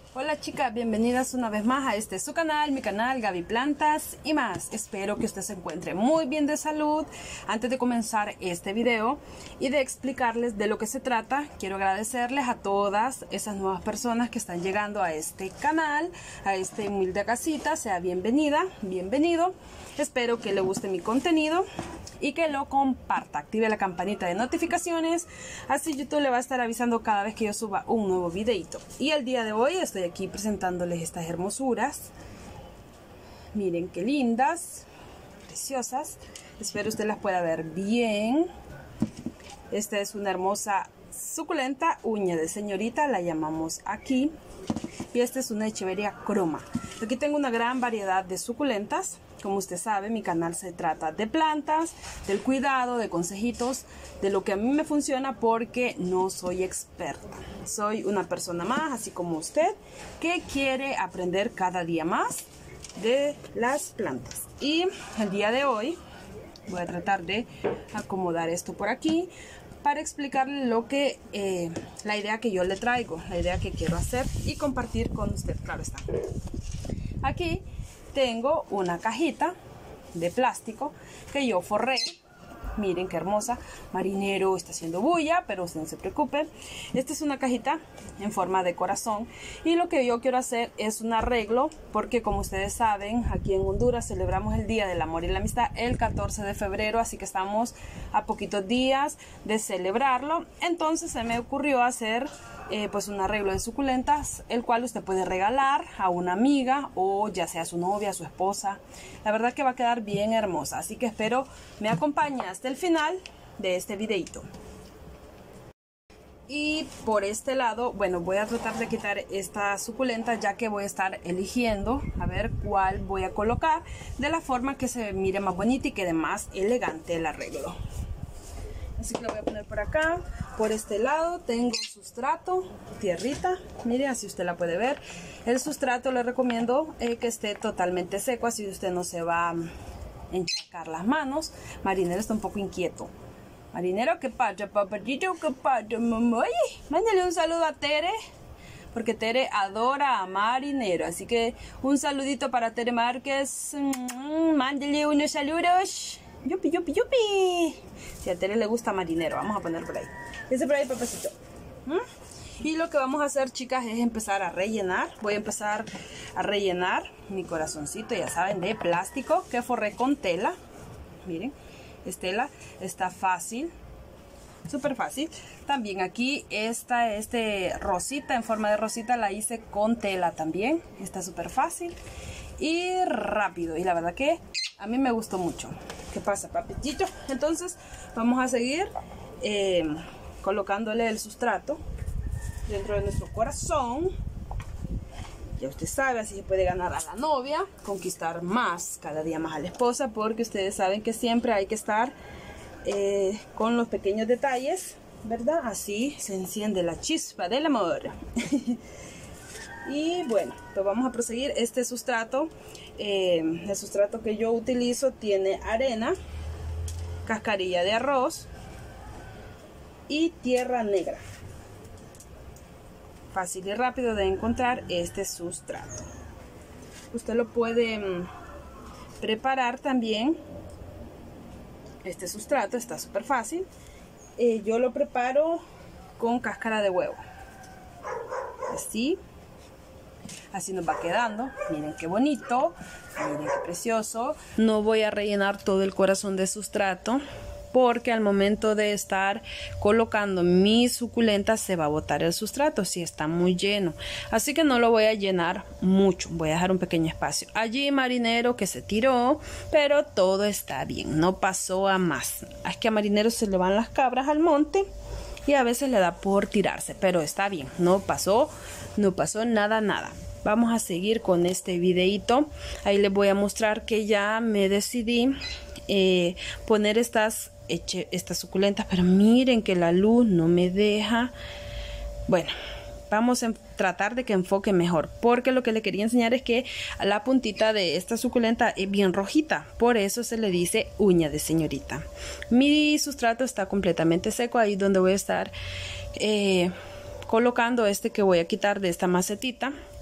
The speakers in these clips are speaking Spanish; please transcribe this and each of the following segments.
Hola chicas, bienvenidas una vez más a su canal, mi canal Gaby Plantas y más. Espero que usted se encuentre muy bien de salud. Antes de comenzar este video y de explicarles de lo que se trata, quiero agradecerles a todas esas nuevas personas que están llegando a este canal, a esta humilde casita. Sea bienvenida, bienvenido. Espero que le guste mi contenido y que lo comparta, active la campanita de notificaciones, así YouTube le va a estar avisando cada vez que yo suba un nuevo videito. Y el día de hoy estoy aquí presentándoles estas hermosuras. Miren qué lindas, preciosas. Espero usted las pueda ver bien. Esta es una hermosa suculenta, uña de señorita, la llamamos aquí. Y esta es una echeveria croma. Aquí tengo una gran variedad de suculentas. Como usted sabe, mi canal se trata de plantas, del cuidado, de consejitos, de lo que a mí me funciona, porque no soy experta. Soy una persona más, así como usted, que quiere aprender cada día más de las plantas. Y el día de hoy voy a tratar de acomodar esto por aquí para explicarle lo que la idea que yo le traigo, la idea que quiero hacer y compartir con usted. Claro está. Aquí tengo una cajita de plástico que yo forré. Miren qué hermosa. Marinero está haciendo bulla, pero usted no se preocupe. Esta es una cajita en forma de corazón y lo que yo quiero hacer es un arreglo, porque como ustedes saben, aquí en Honduras celebramos el Día del Amor y la Amistad el 14 de febrero, así que estamos a poquitos días de celebrarlo. Entonces se me ocurrió hacer pues un arreglo de suculentas, el cual usted puede regalar a una amiga o ya sea su novia, su esposa. La verdad que va a quedar bien hermosa, así que espero me acompañe hasta el final de este videito. Y por este lado, bueno, voy a tratar de quitar esta suculenta, ya que voy a estar eligiendo a ver cuál voy a colocar de la forma que se mire más bonita y quede más elegante el arreglo. Así que lo voy a poner por acá. Por este lado tengo sustrato, tierrita, mire, así usted la puede ver. El sustrato le recomiendo que esté totalmente seco, así usted no se va a encharcar las manos. Marinero está un poco inquieto. Marinero, ¿qué pasa, papachito? ¿Qué pasa, mamá? Oye, mándale un saludo a Tere, porque Tere adora a Marinero. Así que un saludito para Tere Márquez. Mándale unos saludos. Yupi, yupi, yupi. Si a Tere le gusta Marinero, vamos a poner por ahí. Ese por ahí, papacito. Y lo que vamos a hacer, chicas, es empezar a rellenar. Voy a empezar a rellenar mi corazoncito, ya saben, de plástico que forré con tela. Miren, tela está fácil, súper fácil. También aquí esta rosita en forma de rosita la hice con tela también. Está súper fácil y rápido, y la verdad que a mí me gustó mucho. ¿Qué pasa, papitito? Entonces vamos a seguir colocándole el sustrato dentro de nuestro corazón. Ya usted sabe, así se puede ganar a la novia, conquistar más, cada día más a la esposa, porque ustedes saben que siempre hay que estar con los pequeños detalles, ¿verdad? Así se enciende la chispa del amor. Y bueno, pues vamos a proseguir. Este sustrato, el sustrato que yo utilizo tiene arena, cascarilla de arroz y tierra negra. Fácil y rápido de encontrar este sustrato. Usted lo puede preparar también. Este sustrato está súper fácil. Yo lo preparo con cáscara de huevo. Así nos va quedando. Miren qué bonito, miren qué precioso. No voy a rellenar todo el corazón de sustrato, porque al momento de estar colocando mis suculentas se va a botar el sustrato si está muy lleno, así que no lo voy a llenar mucho, voy a dejar un pequeño espacio. Allí Marinero que se tiró, pero todo está bien, no pasó a más. Es que a Marinero se le van las cabras al monte y a veces le da por tirarse, pero está bien, no pasó nada. Vamos a seguir con este videito. Ahí les voy a mostrar que ya me decidí poner estas suculentas, pero miren que la luz no me deja. Bueno, vamos a tratar de que enfoque mejor, porque lo que le quería enseñar es que la puntita de esta suculenta es bien rojita, por eso se le dice uña de señorita. Mi sustrato está completamente seco, ahí donde voy a estar colocando que voy a quitar de esta macetita.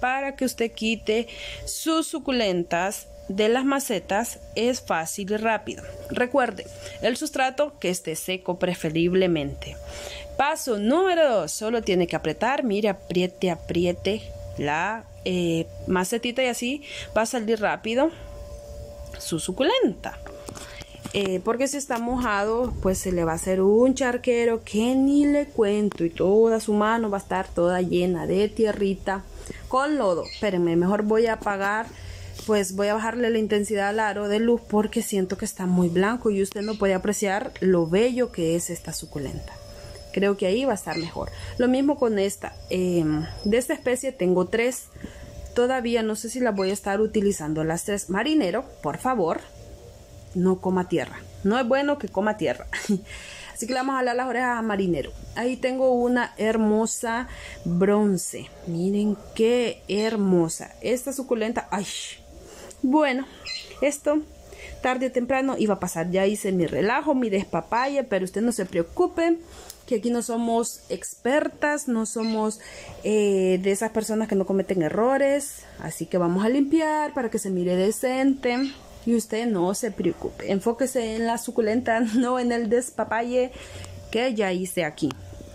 para que usted quite sus suculentas de las macetas. Es fácil y rápido. Recuerde, el sustrato que esté seco preferiblemente. Paso número 2, solo tiene que apretar, mire, apriete la macetita y así va a salir rápido su suculenta. Porque si está mojado, pues se le va a hacer un charquero que ni le cuento, y toda su mano va a estar toda llena de tierrita con lodo. Espérenme, mejor voy a apagar, pues voy a bajarle la intensidad al aro de luz porque siento que está muy blanco y usted no puede apreciar lo bello que es esta suculenta. Creo que ahí va a estar mejor. Lo mismo con esta. De esta especie tengo 3. Todavía no sé si las voy a estar utilizando las 3. Marinero, por favor, no coma tierra. No es bueno que coma tierra. Así que le vamos a jalar las orejas a Marinero. Ahí tengo una hermosa bronce. Miren qué hermosa. Esta suculenta. Ay. Bueno, esto tarde o temprano iba a pasar. Ya hice mi relajo, mi despapalle, pero usted no se preocupe, que aquí no somos expertas, no somos de esas personas que no cometen errores. Así que vamos a limpiar para que se mire decente. Y usted no se preocupe, enfóquese en la suculenta, no en el despapalle que ya hice aquí.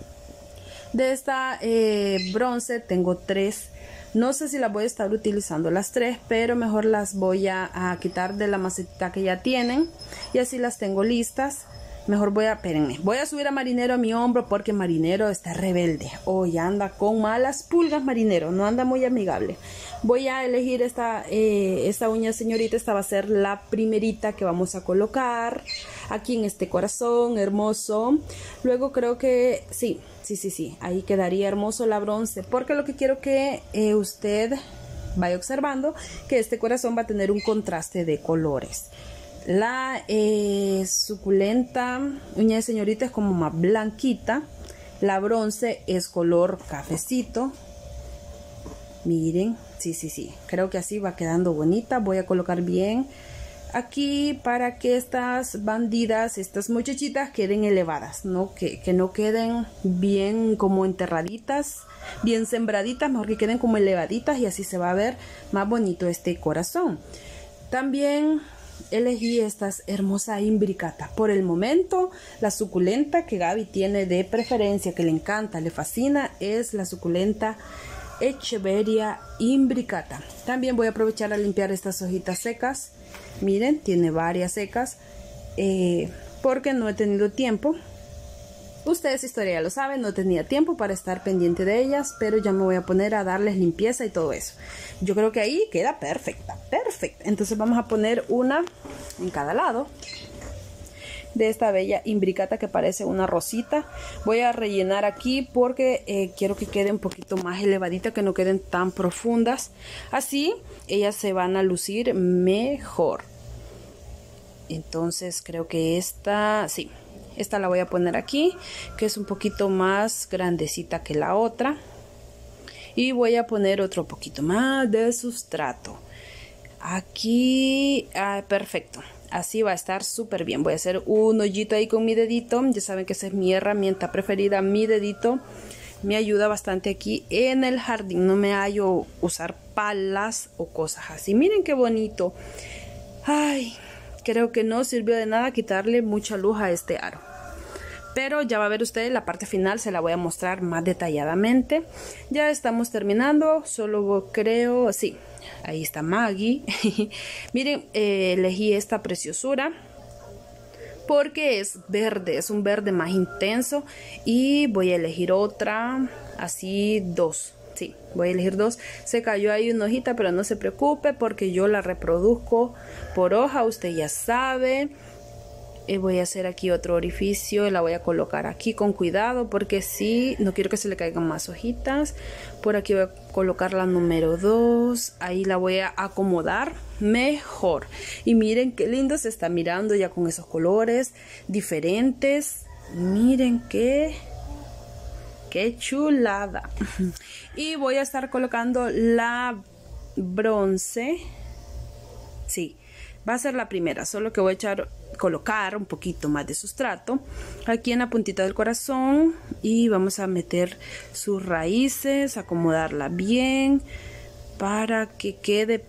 De esta bronce tengo 3. No sé si las voy a estar utilizando las 3, pero mejor las voy a quitar de la macetita que ya tienen. Y así las tengo listas. Mejor espérenme, voy a subir a Marinero a mi hombro porque Marinero está rebelde. Hoy anda con malas pulgas Marinero, no anda muy amigable. Voy a elegir esta uña señorita. Esta va a ser la primerita que vamos a colocar aquí en este corazón hermoso. Luego creo que sí, ahí quedaría hermoso la bronce, porque lo que quiero que usted vaya observando que este corazón va a tener un contraste de colores. La suculenta uña de señorita es como más blanquita. La bronce es color cafecito. Miren, sí, creo que así va quedando bonita. Voy a colocar bien aquí para que estas bandidas, estas muchachitas queden elevadas, ¿no? Que no queden bien como enterraditas, bien sembraditas, mejor que queden como elevaditas, y así se va a ver más bonito este corazón. También elegí estas hermosas imbricatas. Por el momento, la suculenta que Gaby tiene de preferencia, que le encanta, le fascina, es la suculenta Echeveria imbricata. También voy a aprovechar a limpiar estas hojitas secas. Miren, tiene varias secas porque no he tenido tiempo. Ustedes historia ya lo saben, no tenía tiempo para estar pendiente de ellas, pero ya me voy a poner a darles limpieza y todo eso. Yo creo que ahí queda perfecta. Entonces vamos a poner una en cada lado de esta bella imbricata que parece una rosita. Voy a rellenar aquí porque quiero que quede un poquito más elevadita, que no queden tan profundas. Así ellas se van a lucir mejor. Entonces creo que esta la voy a poner aquí, que es un poquito más grandecita que la otra. Y voy a poner otro poquito más de sustrato aquí. Perfecto, así va a estar súper bien. Voy a hacer un hoyito ahí con mi dedito. Ya saben que esa es mi herramienta preferida. Mi dedito me ayuda bastante aquí en el jardín. No me hallo usar palas o cosas así. Miren qué bonito. Ay, creo que no sirvió de nada quitarle mucha luz a este aro. Pero ya va a ver usted, la parte final se la voy a mostrar más detalladamente. Ya estamos terminando. Solo creo, sí, ahí está Maggie. Miren, elegí esta preciosura porque es verde, es un verde más intenso. Y voy a elegir otra, así 2. Sí, voy a elegir 2. Se cayó ahí una hojita, pero no se preocupe porque yo la reproduzco por hoja, usted ya sabe. Voy a hacer aquí otro orificio, la voy a colocar aquí con cuidado porque sí, no quiero que se le caigan más hojitas. Por aquí voy a colocar la número 2, ahí la voy a acomodar mejor. Y miren qué lindo se está mirando ya con esos colores diferentes. Miren qué chulada. Y voy a estar colocando la bronce. Sí, va a ser la primera, solo que voy a colocar un poquito más de sustrato aquí en la puntita del corazón y vamos a meter sus raíces, acomodarla bien para que quede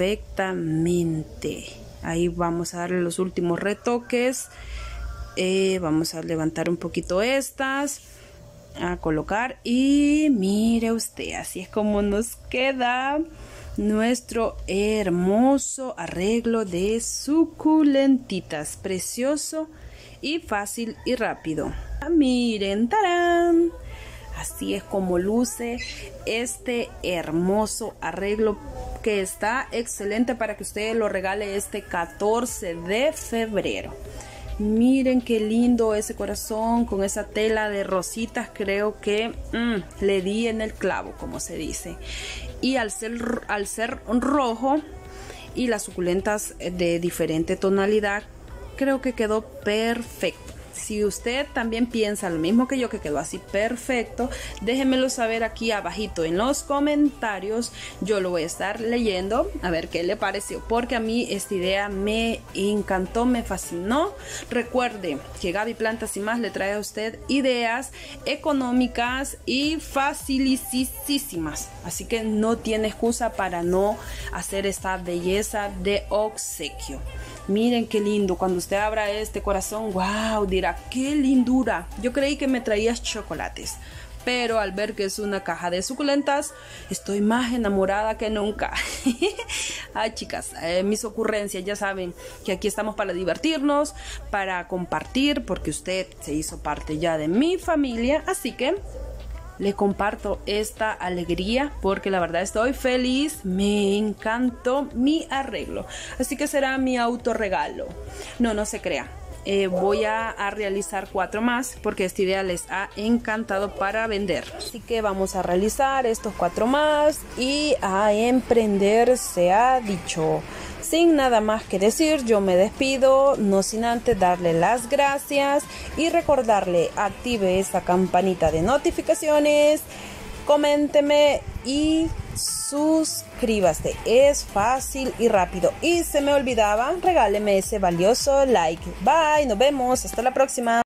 perfectamente. Ahí vamos a darle los últimos retoques. Vamos a levantar un poquito estas, a colocar, y mire usted, así es como nos queda nuestro hermoso arreglo de suculentitas, precioso y fácil y rápido. Miren, ¡tarán! Así es como luce este hermoso arreglo, que está excelente para que usted lo regale este 14 de febrero. Miren qué lindo ese corazón con esa tela de rositas. Creo que le di en el clavo, como se dice. Y al ser rojo y las suculentas de diferente tonalidad, creo que quedó perfecto. Si usted también piensa lo mismo que yo, que quedó así perfecto, déjenmelo saber aquí abajito en los comentarios. Yo lo voy a estar leyendo a ver qué le pareció, porque a mí esta idea me encantó, me fascinó. Recuerde que Gaby Plantas y Más le trae a usted ideas económicas y facilísimas, así que no tiene excusa para no hacer esta belleza de obsequio. Miren qué lindo, cuando usted abra este corazón, wow, dirá, qué lindura. Yo creí que me traías chocolates, pero al ver que es una caja de suculentas, estoy más enamorada que nunca. Ay, chicas, mis ocurrencias, ya saben que aquí estamos para divertirnos, para compartir, porque usted se hizo parte ya de mi familia, así que le comparto esta alegría porque la verdad estoy feliz, me encantó mi arreglo, así que será mi autorregalo. No se crea, voy a realizar 4 más porque esta idea les ha encantado para vender, así que vamos a realizar estos 4 más y a emprender, se ha dicho. Sin nada más que decir, yo me despido, no sin antes darle las gracias y recordarle, active esa campanita de notificaciones, coménteme y suscríbase. Es fácil y rápido. Y se me olvidaba, regáleme ese valioso like. Bye, nos vemos, hasta la próxima.